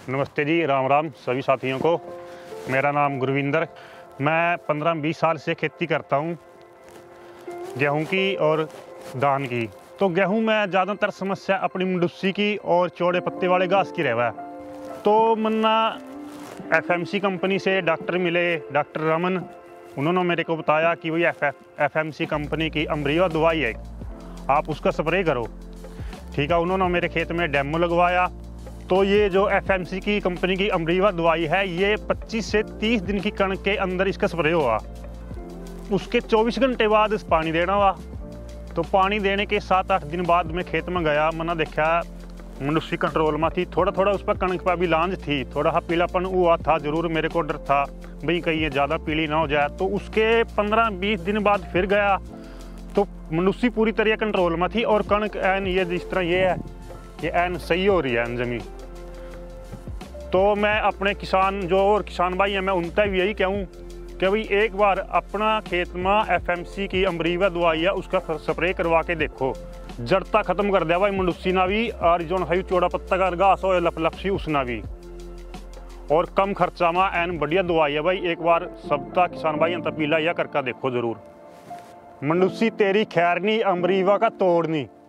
नमस्ते जी, राम राम सभी साथियों को। मेरा नाम गुरविंदर, मैं 15-20 साल से खेती करता हूँ गेहूँ की और धान की। तो गेहूँ में ज़्यादातर समस्या अपनी मंडुस्सी की और चौड़े पत्ते वाले घास की रहवा है। तो मन्ना एफएमसी कंपनी से डॉक्टर मिले, डॉक्टर रमन। उन्होंने मेरे को बताया कि वही एफएमसी कंपनी की अमरीवा दवाई है, आप उसका स्प्रे करो। ठीक है, उन्होंने मेरे खेत में डेमो लगवाया। तो ये जो एफएमसी की कंपनी की अमरीवा दवाई है, ये 25 से 30 दिन की कणक के अंदर इसका स्प्रे हुआ। उसके 24 घंटे बाद इस पानी देना हुआ। तो पानी देने के 7-8 दिन बाद मैं खेत में गया, मैंने देखा मंडुस्सी कंट्रोल में थी। थोड़ा थोड़ा उस पर कणक पर भी लांज थी, थोड़ा सा पीलापन हुआ था। जरूर मेरे को डर था भाई कहीं ये ज़्यादा पीली ना हो जाए। तो उसके 15-20 दिन बाद फिर गया तो मंडुस्सी पूरी तरह कंट्रोल में थी और कणक एन ये जिस तरह ये है, ये एन सही हो रही है जमीन। तो मैं अपने किसान जो और किसान भाई हैं, मैं उनका भी यही कहूँ कि भाई एक बार अपना खेत में एफएमसी की अमरीवा दवाई है उसका स्प्रे करवा के देखो। जड़ता खत्म कर दिया भाई मंडुस्सी ना भी, और जो है चौड़ा पत्ता का घास हो लपलपसी उसना भी, और कम खर्चा में एन बढ़िया दवाई है भाई। एक बार सबका किसान भाई अंत पीला या करके देखो जरूर। मंडुस्सी तेरी खैर नहीं, अमरीवा का तोड़ नहीं।